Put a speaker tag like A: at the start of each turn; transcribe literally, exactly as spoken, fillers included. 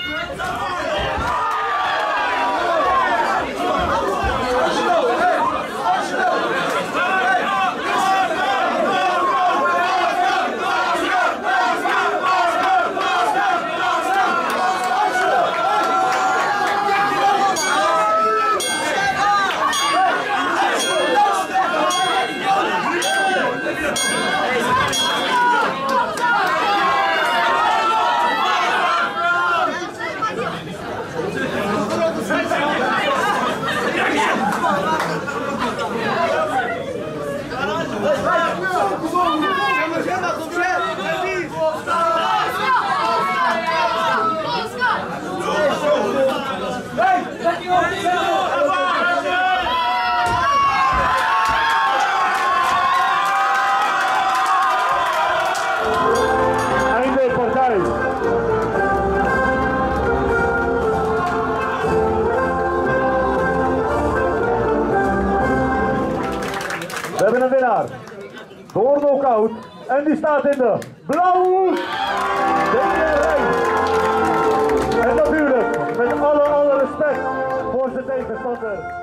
A: Einde partij. We hebben een winnaar. Door knockout. En die staat in de blauwe rij. En natuurlijk met alle, alle respect voor zijn tegenstander.